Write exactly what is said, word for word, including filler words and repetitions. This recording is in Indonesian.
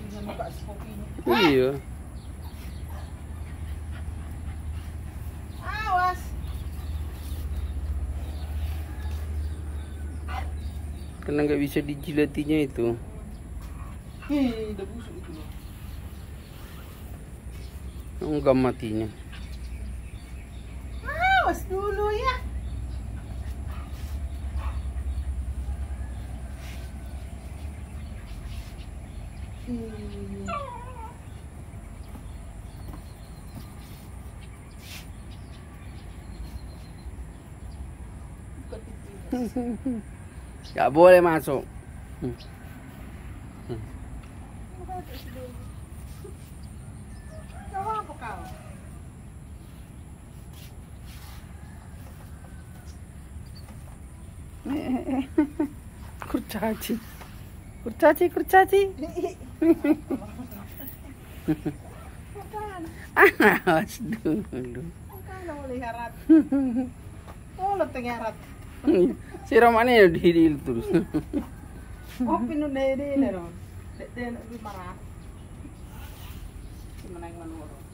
Iya. Awas. Karena nggak bisa dijilatinya itu. Hih, udah busuk itu loh. Enggak matinya. Awas dulu ya. Hmm. Nggak boleh masuk. Hmm. Hmm. Kau apa kau? Kurcaci, kurcaci, kurcaci. Bukan. Awas dulu. Bukan boleh harat. Oh, lo tengah harat. Si Romane ya di terus. Oh, pinu deh deh deh dong. Deh deh lebih marah. Gimana yang menurut?